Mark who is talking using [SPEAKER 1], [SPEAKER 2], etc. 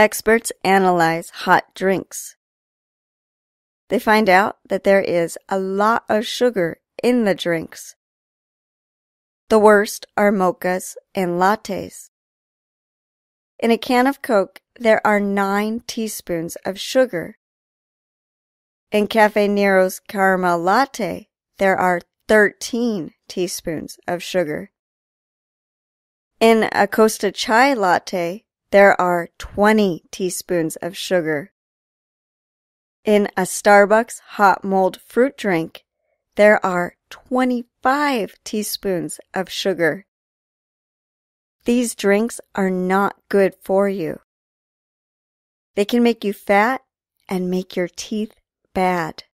[SPEAKER 1] Experts analyze hot drinks. They find out that there is a lot of sugar in the drinks. The worst are mochas and lattes. In a can of Coke, there are 9 teaspoons of sugar. In Caffè Nero's caramel latte, there are 13 teaspoons of sugar. In a Costa Chai latte, there are 20 teaspoons of sugar. In a Starbucks hot mold fruit drink, there are 25 teaspoons of sugar. These drinks are not good for you. They can make you fat and make your teeth bad.